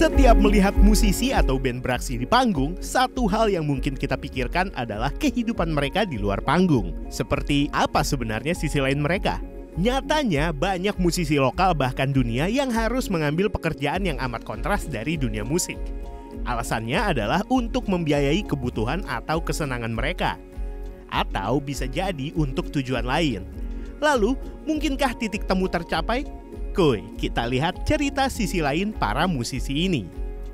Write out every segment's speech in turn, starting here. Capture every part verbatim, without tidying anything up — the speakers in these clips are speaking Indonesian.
Setiap melihat musisi atau band beraksi di panggung, satu hal yang mungkin kita pikirkan adalah kehidupan mereka di luar panggung. Seperti apa sebenarnya sisi lain mereka? Nyatanya banyak musisi lokal bahkan dunia yang harus mengambil pekerjaan yang amat kontras dari dunia musik. Alasannya adalah untuk membiayai kebutuhan atau kesenangan mereka. Atau bisa jadi untuk tujuan lain. Lalu, mungkinkah titik temu tercapai? Kuy, kita lihat cerita sisi lain para musisi ini.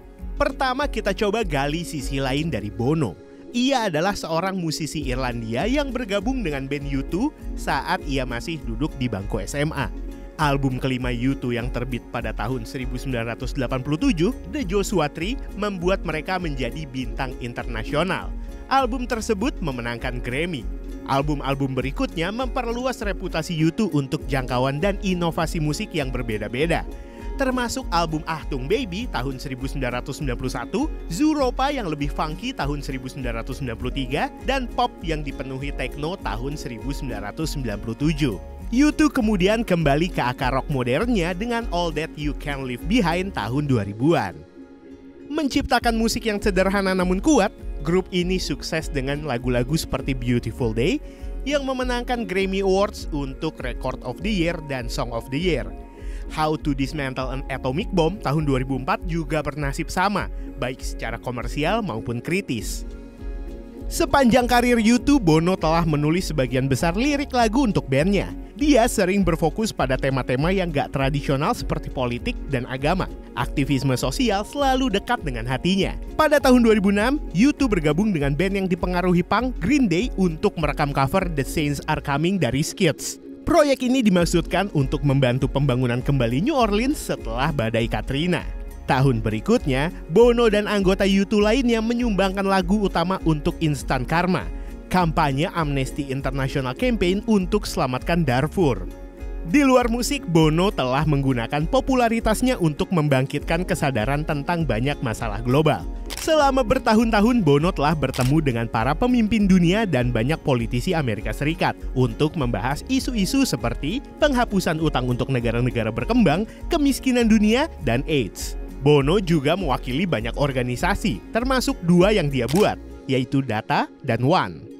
Pertama kita coba gali sisi lain dari Bono. Ia adalah seorang musisi Irlandia yang bergabung dengan band U two saat ia masih duduk di bangku S M A. Album kelima U two yang terbit pada tahun seribu sembilan ratus delapan puluh tujuh, The Joshua Tree, membuat mereka menjadi bintang internasional. Album tersebut memenangkan Grammy. Album-album berikutnya memperluas reputasi U two untuk jangkauan dan inovasi musik yang berbeda-beda. Termasuk album Achtung Baby tahun seribu sembilan ratus sembilan puluh satu, Zooropa yang lebih funky tahun seribu sembilan ratus sembilan puluh tiga, dan pop yang dipenuhi techno tahun seribu sembilan ratus sembilan puluh tujuh. U two kemudian kembali ke akar rock modernnya dengan All That You Can Leave Behind tahun dua ribuan. Menciptakan musik yang sederhana namun kuat, grup ini sukses dengan lagu-lagu seperti Beautiful Day yang memenangkan Grammy Awards untuk Record of the Year dan Song of the Year. How to Dismantle an Atomic Bomb tahun dua ribu empat juga bernasib sama, baik secara komersial maupun kritis. Sepanjang karir U two, Bono telah menulis sebagian besar lirik lagu untuk bandnya. Dia sering berfokus pada tema-tema yang gak tradisional seperti politik dan agama. Aktivisme sosial selalu dekat dengan hatinya. Pada tahun dua ribu enam, U two bergabung dengan band yang dipengaruhi punk, Green Day, untuk merekam cover The Saints Are Coming dari Skids. Proyek ini dimaksudkan untuk membantu pembangunan kembali New Orleans setelah badai Katrina. Tahun berikutnya, Bono dan anggota U two lainnya menyumbangkan lagu utama untuk Instant Karma, kampanye Amnesty International Campaign untuk selamatkan Darfur. Di luar musik, Bono telah menggunakan popularitasnya untuk membangkitkan kesadaran tentang banyak masalah global. Selama bertahun-tahun, Bono telah bertemu dengan para pemimpin dunia dan banyak politisi Amerika Serikat untuk membahas isu-isu seperti penghapusan utang untuk negara-negara berkembang, kemiskinan dunia, dan AIDS. Bono juga mewakili banyak organisasi, termasuk dua yang dia buat, yaitu Data dan One.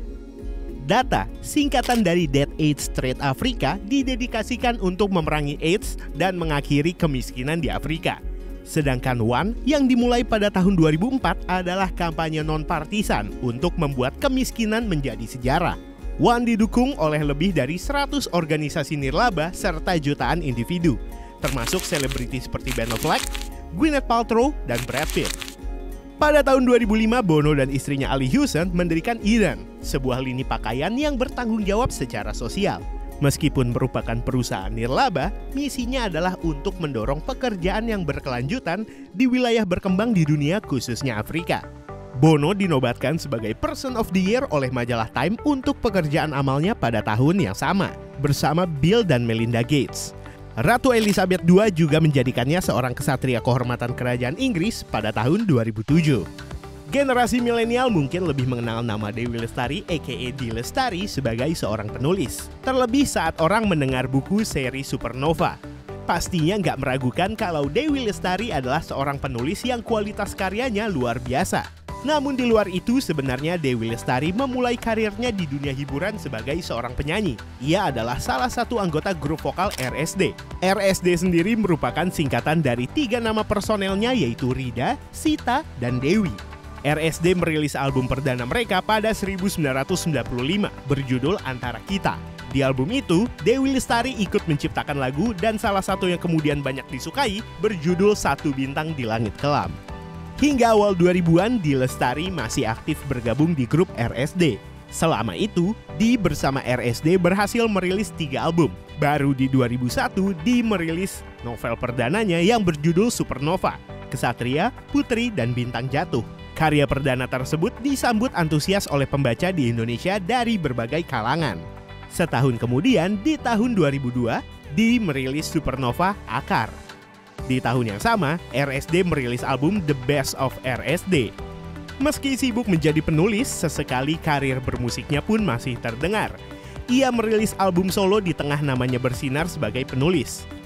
Data, singkatan dari Dead AIDS Trade Africa, didedikasikan untuk memerangi AIDS dan mengakhiri kemiskinan di Afrika. Sedangkan One, yang dimulai pada tahun dua ribu empat, adalah kampanye non-partisan untuk membuat kemiskinan menjadi sejarah. One didukung oleh lebih dari seratus organisasi nirlaba serta jutaan individu, termasuk selebriti seperti Ben Affleck, Gwyneth Paltrow, dan Brad Pitt. Pada tahun dua ribu lima, Bono dan istrinya Ali Hewson mendirikan Eden, sebuah lini pakaian yang bertanggung jawab secara sosial. Meskipun merupakan perusahaan nirlaba, misinya adalah untuk mendorong pekerjaan yang berkelanjutan di wilayah berkembang di dunia, khususnya Afrika. Bono dinobatkan sebagai Person of the Year oleh majalah Time untuk pekerjaan amalnya pada tahun yang sama, bersama Bill dan Melinda Gates. Ratu Elizabeth kedua juga menjadikannya seorang kesatria kehormatan kerajaan Inggris pada tahun dua ribu tujuh. Generasi milenial mungkin lebih mengenal nama Dewi Lestari aka Dee Lestari sebagai seorang penulis. Terlebih saat orang mendengar buku seri Supernova. Pastinya nggak meragukan kalau Dewi Lestari adalah seorang penulis yang kualitas karyanya luar biasa. Namun di luar itu, sebenarnya Dewi Lestari memulai karirnya di dunia hiburan sebagai seorang penyanyi. Ia adalah salah satu anggota grup vokal R S D. R S D sendiri merupakan singkatan dari tiga nama personelnya, yaitu Rida, Sita, dan Dewi. R S D merilis album perdana mereka pada seribu sembilan ratus sembilan puluh lima berjudul Antara Kita. Di album itu, Dewi Lestari ikut menciptakan lagu dan salah satu yang kemudian banyak disukai berjudul Satu Bintang di Langit Kelam. Hingga awal dua ribuan, Dee Lestari masih aktif bergabung di grup R S D. Selama itu, Dee bersama R S D berhasil merilis tiga album. Baru di dua ribu satu, Dee merilis novel perdananya yang berjudul Supernova, Kesatria, Putri, dan Bintang Jatuh. Karya perdana tersebut disambut antusias oleh pembaca di Indonesia dari berbagai kalangan. Setahun kemudian, di tahun dua ribu dua, Dee merilis Supernova Akar. Di tahun yang sama, R S D merilis album The Best of R S D. Meski sibuk menjadi penulis, sesekali karir bermusiknya pun masih terdengar. Ia merilis album solo di tengah namanya bersinar sebagai penulis.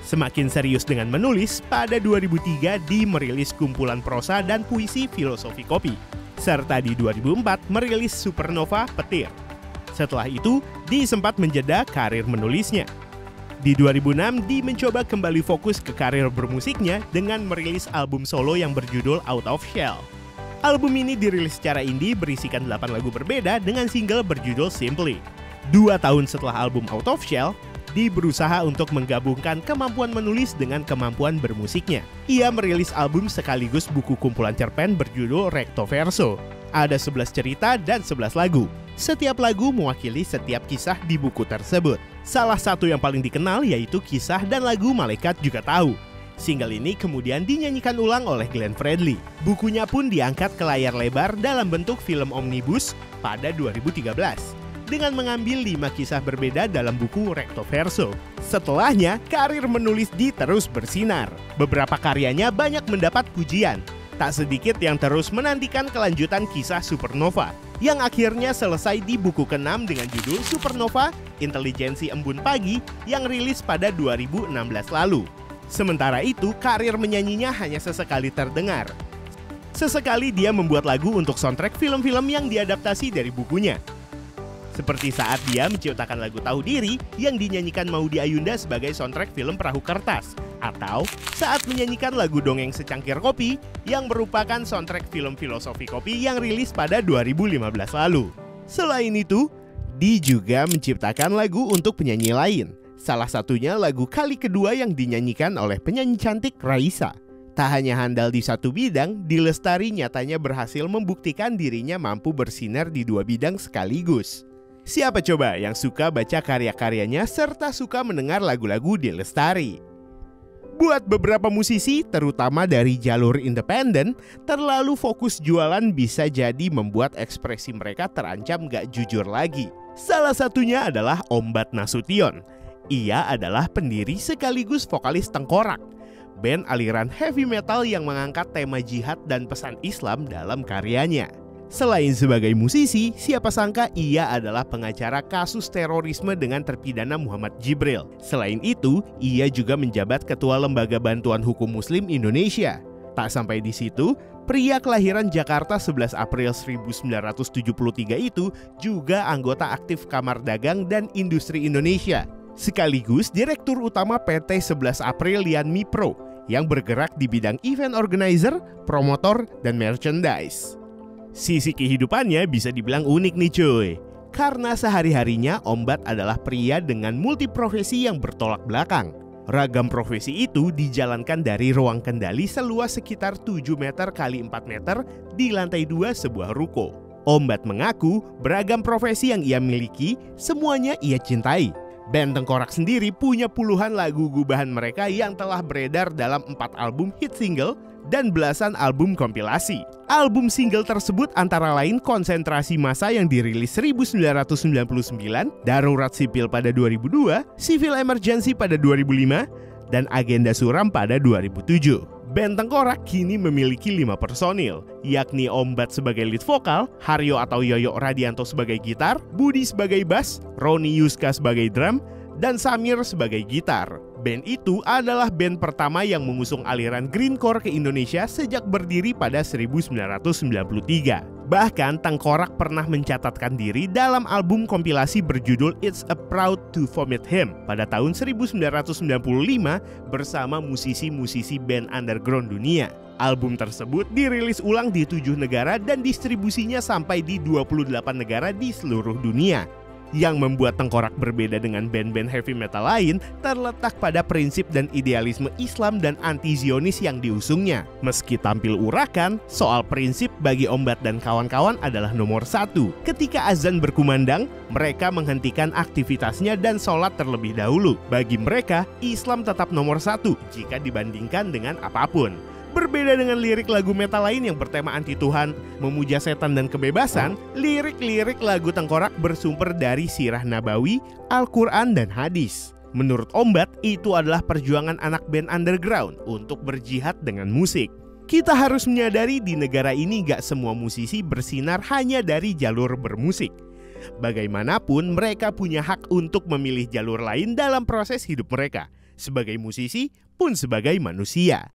Semakin serius dengan menulis, pada dua ribu tiga di merilis kumpulan prosa dan puisi Filosofi Kopi. Serta di dua ribu empat merilis Supernova Petir. Setelah itu, Dee sempat menjeda karir menulisnya. Di dua ribu enam, Dee mencoba kembali fokus ke karir bermusiknya dengan merilis album solo yang berjudul Out of Shell. Album ini dirilis secara indie berisikan delapan lagu berbeda dengan single berjudul Simply. Dua tahun setelah album Out of Shell, Dee berusaha untuk menggabungkan kemampuan menulis dengan kemampuan bermusiknya. Ia merilis album sekaligus buku kumpulan cerpen berjudul Recto Verso. Ada sebelas cerita dan sebelas lagu. Setiap lagu mewakili setiap kisah di buku tersebut. Salah satu yang paling dikenal yaitu kisah dan lagu Malaikat Juga Tahu. Single ini kemudian dinyanyikan ulang oleh Glenn Fredly. Bukunya pun diangkat ke layar lebar dalam bentuk film omnibus pada dua ribu tiga belas. Dengan mengambil lima kisah berbeda dalam buku Recto Verso. Setelahnya, karir menulis Dee terus bersinar. Beberapa karyanya banyak mendapat pujian. Tak sedikit yang terus menantikan kelanjutan kisah Supernova, yang akhirnya selesai di buku keenam dengan judul Supernova, Intelijensi Embun Pagi yang rilis pada dua ribu enam belas lalu. Sementara itu, karir menyanyinya hanya sesekali terdengar. Sesekali dia membuat lagu untuk soundtrack film-film yang diadaptasi dari bukunya. Seperti saat dia menciptakan lagu Tahu Diri yang dinyanyikan Maudy Ayunda sebagai soundtrack film Perahu Kertas. Atau saat menyanyikan lagu Dongeng Secangkir Kopi yang merupakan soundtrack film Filosofi Kopi yang rilis pada dua ribu lima belas lalu. Selain itu, Dee juga menciptakan lagu untuk penyanyi lain. Salah satunya lagu Kali Kedua yang dinyanyikan oleh penyanyi cantik Raisa. Tak hanya handal di satu bidang, Dee Lestari nyatanya berhasil membuktikan dirinya mampu bersinar di dua bidang sekaligus. Siapa coba yang suka baca karya-karyanya serta suka mendengar lagu-lagu Dee Lestari? Buat beberapa musisi, terutama dari jalur independen, terlalu fokus jualan bisa jadi membuat ekspresi mereka terancam gak jujur lagi. Salah satunya adalah Ombat Nasution. Ia adalah pendiri sekaligus vokalis Tengkorak, band aliran heavy metal yang mengangkat tema jihad dan pesan Islam dalam karyanya. Selain sebagai musisi, siapa sangka ia adalah pengacara kasus terorisme dengan terpidana Muhammad Jibril. Selain itu, ia juga menjabat Ketua Lembaga Bantuan Hukum Muslim Indonesia. Tak sampai di situ, pria kelahiran Jakarta sebelas April seribu sembilan ratus tujuh puluh tiga itu juga anggota aktif Kamar Dagang dan Industri Indonesia, sekaligus Direktur Utama P T sebelas April Lianmi Pro yang bergerak di bidang event organizer, promotor, dan merchandise. Sisi kehidupannya bisa dibilang unik nih cuy, karena sehari-harinya Ombat adalah pria dengan multiprofesi yang bertolak belakang. Ragam profesi itu dijalankan dari ruang kendali seluas sekitar tujuh meter kali empat meter di lantai dua sebuah ruko. Ombat mengaku beragam profesi yang ia miliki semuanya ia cintai. Band Tengkorak sendiri punya puluhan lagu gubahan mereka yang telah beredar dalam empat album hit single dan belasan album kompilasi. Album single tersebut antara lain Konsentrasi Massa yang dirilis seribu sembilan ratus sembilan puluh sembilan, Darurat Sipil pada dua ribu dua, Civil Emergency pada dua ribu lima, dan Agenda Suram pada dua ribu tujuh. Band Tengkorak kini memiliki lima personil, yakni Ombat sebagai lead vokal, Haryo atau Yoyo Radianto sebagai gitar, Budi sebagai bass, Roni Yuska sebagai drum, dan Samir sebagai gitar. Band itu adalah band pertama yang mengusung aliran greencore ke Indonesia sejak berdiri pada seribu sembilan ratus sembilan puluh tiga. Bahkan Tengkorak pernah mencatatkan diri dalam album kompilasi berjudul It's a Proud to Vomit Him pada tahun seribu sembilan ratus sembilan puluh lima bersama musisi-musisi band underground dunia. Album tersebut dirilis ulang di tujuh negara dan distribusinya sampai di dua puluh delapan negara di seluruh dunia. Yang membuat Tengkorak berbeda dengan band-band heavy metal lain terletak pada prinsip dan idealisme Islam dan anti-Zionis yang diusungnya. Meski tampil urakan, soal prinsip bagi Ombat dan kawan-kawan adalah nomor satu. Ketika azan berkumandang, mereka menghentikan aktivitasnya dan sholat terlebih dahulu. Bagi mereka, Islam tetap nomor satu jika dibandingkan dengan apapun. Berbeda dengan lirik lagu metal lain yang bertema anti Tuhan, memuja setan dan kebebasan, lirik-lirik lagu Tengkorak bersumber dari sirah nabawi, Al-Quran, dan hadis. Menurut Ombat, itu adalah perjuangan anak band underground untuk berjihad dengan musik. Kita harus menyadari di negara ini gak semua musisi bersinar hanya dari jalur bermusik. Bagaimanapun, mereka punya hak untuk memilih jalur lain dalam proses hidup mereka. sebagai musisi pun sebagai manusia.